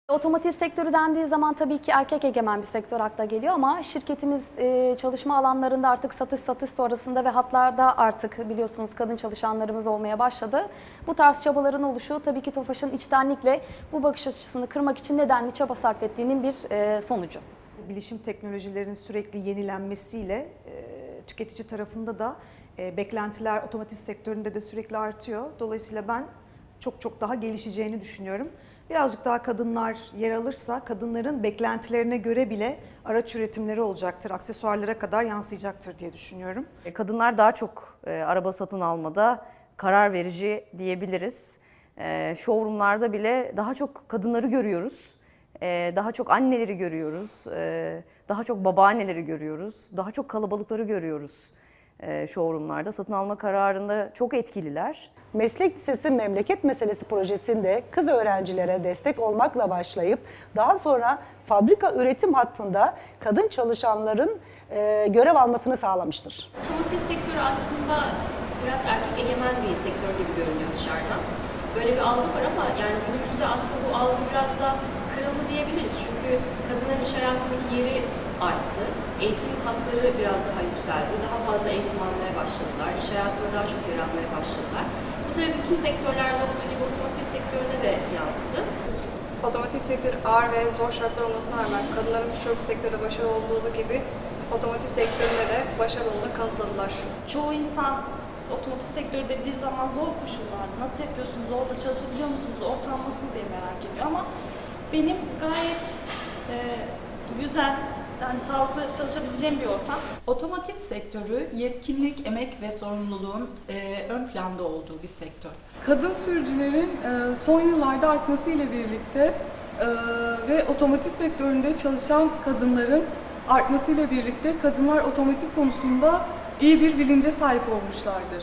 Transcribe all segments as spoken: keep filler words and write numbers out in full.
Otomotiv sektörü dendiği zaman tabii ki erkek egemen bir sektör akla geliyor ama şirketimiz çalışma alanlarında artık satış satış sonrasında ve hatlarda artık biliyorsunuz kadın çalışanlarımız olmaya başladı. Bu tarz çabaların oluşu tabii ki Tofaş'ın içtenlikle bu bakış açısını kırmak için nedenli çaba sarf ettiğinin bir sonucu. Bilişim teknolojilerinin sürekli yenilenmesiyle tüketici tarafında da beklentiler otomotiv sektöründe de sürekli artıyor. Dolayısıyla ben çok çok daha gelişeceğini düşünüyorum. Birazcık daha kadınlar yer alırsa kadınların beklentilerine göre bile araç üretimleri olacaktır, aksesuarlara kadar yansıyacaktır diye düşünüyorum. Kadınlar daha çok e, araba satın almada karar verici diyebiliriz. E, showroomlarda bile daha çok kadınları görüyoruz, e, daha çok anneleri görüyoruz, e, daha çok babaanneleri görüyoruz, daha çok kalabalıkları görüyoruz. Showroomlarda satın alma kararında çok etkililer. Meslek Lisesi Memleket Meselesi projesinde kız öğrencilere destek olmakla başlayıp daha sonra fabrika üretim hattında kadın çalışanların e, görev almasını sağlamıştır. Otomotiv sektörü aslında biraz erkek egemen bir sektör gibi görünüyor dışarıdan. Böyle bir algı var ama yani günümüzde aslında bu algı biraz da kırıldı diyebiliriz. Çünkü kadınların iş hayatındaki yeri arttı. Eğitim hakları biraz daha yükseldi. Daha fazla eğitim almaya başladılar. İş hayatına daha çok yer almaya başladılar. Bu tabii bütün sektörlerde olduğu gibi otomotiv sektörüne de yansıdı. Otomotiv sektörü ağır ve zor şartlar olmasına rağmen kadınların birçok sektörde başarılı olduğu gibi otomotiv sektöründe de başarılı olduğunu kanıtladılar. Çoğu insan otomotiv sektörü dediği zaman zor koşullarda nasıl yapıyorsunuz, orada çalışabiliyor musunuz, ortam nasıl diye merak ediyor ama benim gayet e, güzel, yani sağlıklı çalışabileceğim bir ortam. Otomotiv sektörü yetkinlik, emek ve sorumluluğun e, ön planda olduğu bir sektör. Kadın sürücülerin e, son yıllarda artmasıyla birlikte e, ve otomotiv sektöründe çalışan kadınların artmasıyla birlikte kadınlar otomotiv konusunda iyi bir bilince sahip olmuşlardır.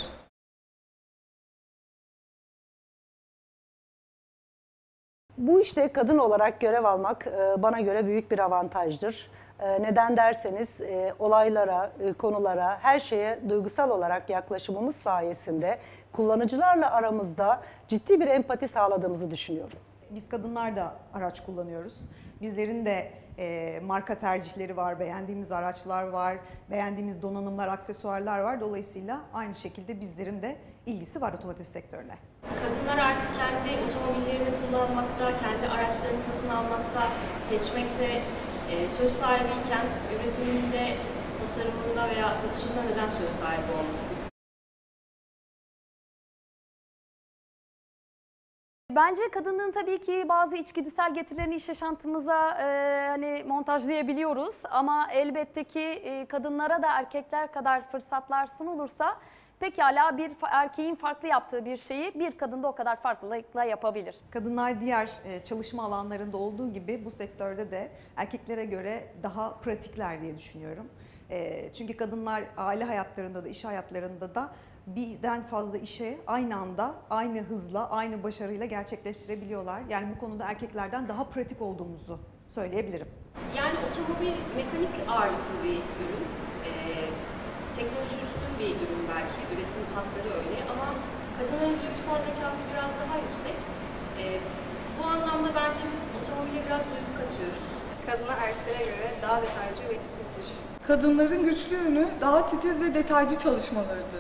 Bu işte kadın olarak görev almak bana göre büyük bir avantajdır. Neden derseniz olaylara, konulara, her şeye duygusal olarak yaklaşımımız sayesinde kullanıcılarla aramızda ciddi bir empati sağladığımızı düşünüyorum. Biz kadınlar da araç kullanıyoruz. Bizlerin de e, marka tercihleri var, beğendiğimiz araçlar var, beğendiğimiz donanımlar, aksesuarlar var. Dolayısıyla aynı şekilde bizlerin de ilgisi var otomotiv sektörüne. Kadınlar artık kendi otomobillerini kullanmakta, kendi araçlarını satın almakta, seçmekte e, söz sahibiyken üretiminde, tasarımında veya satışında neden söz sahibi olmasın? Bence kadının tabii ki bazı içgüdüsel getirilerini iş yaşantımıza e, hani montajlayabiliyoruz ama elbette ki e, kadınlara da erkekler kadar fırsatlar sunulursa pekala bir erkeğin farklı yaptığı bir şeyi bir kadın da o kadar farklılıkla yapabilir. Kadınlar diğer çalışma alanlarında olduğu gibi bu sektörde de erkeklere göre daha pratikler diye düşünüyorum. Çünkü kadınlar aile hayatlarında da iş hayatlarında da birden fazla işe aynı anda, aynı hızla, aynı başarıyla gerçekleştirebiliyorlar. Yani bu konuda erkeklerden daha pratik olduğumuzu söyleyebilirim. Yani otomobil mekanik ağırlıklı bir ürün. Ee, teknoloji üstün bir ürün belki, üretim hatları öyle ama kadınların duygusal zekası biraz daha yüksek. Ee, bu anlamda bence biz otomobile biraz duygu katıyoruz. Kadınlar erkeklere göre daha detaycı ve titizdir. Kadınların güçlü yönü daha titiz ve detaycı çalışmalarıdır.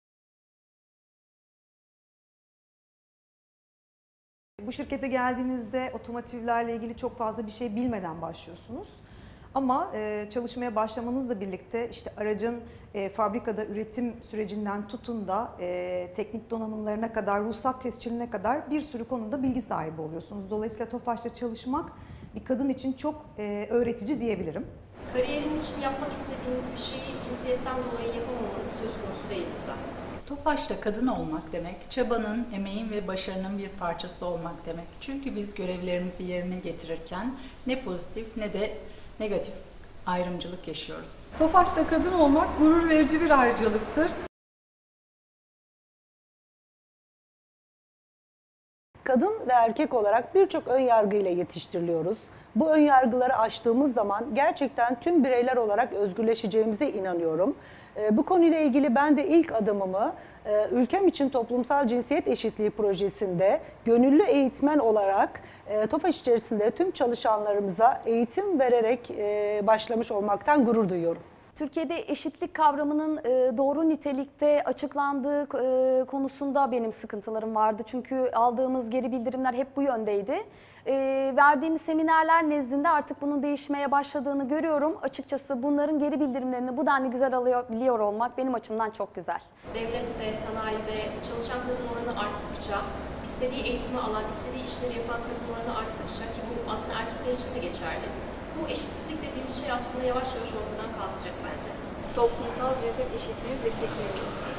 Bu şirkete geldiğinizde otomotivlerle ilgili çok fazla bir şey bilmeden başlıyorsunuz. Ama e, çalışmaya başlamanızla birlikte işte aracın e, fabrikada üretim sürecinden tutun da e, teknik donanımlarına kadar, ruhsat tescilline kadar bir sürü konuda bilgi sahibi oluyorsunuz. Dolayısıyla Tofaş'ta çalışmak bir kadın için çok e, öğretici diyebilirim. Kariyeriniz için yapmak istediğiniz bir şeyi cinsiyetten dolayı yapamamanız söz konusu değil burada. Tofaş'ta kadın olmak demek, çabanın, emeğin ve başarının bir parçası olmak demek. Çünkü biz görevlerimizi yerine getirirken ne pozitif ne de negatif ayrımcılık yaşıyoruz. Tofaş'ta kadın olmak gurur verici bir ayrıcalıktır. kadın ve erkek olarak birçok ön yargıyla yetiştiriliyoruz. Bu ön yargıları aştığımız zaman gerçekten tüm bireyler olarak özgürleşeceğimize inanıyorum. Bu konuyla ilgili ben de ilk adımımı ülkem için toplumsal cinsiyet eşitliği projesinde gönüllü eğitmen olarak TOFAŞ içerisinde tüm çalışanlarımıza eğitim vererek başlamış olmaktan gurur duyuyorum. Türkiye'de eşitlik kavramının doğru nitelikte açıklandığı konusunda benim sıkıntılarım vardı. Çünkü aldığımız geri bildirimler hep bu yöndeydi. Verdiğimiz seminerler nezdinde artık bunun değişmeye başladığını görüyorum. Açıkçası bunların geri bildirimlerini bu denli güzel alabiliyor olmak benim açımdan çok güzel. Devlette, sanayide çalışan kadın oranı arttıkça, istediği eğitimi alan, istediği işleri yapan kadın oranı arttıkça, ki bu aslında erkekler için de geçerli. Bu eşitsizlik dediğimiz şey aslında yavaş yavaş ortadan kalkacak bence. Toplumsal cinsiyet eşitliğini destekliyorum.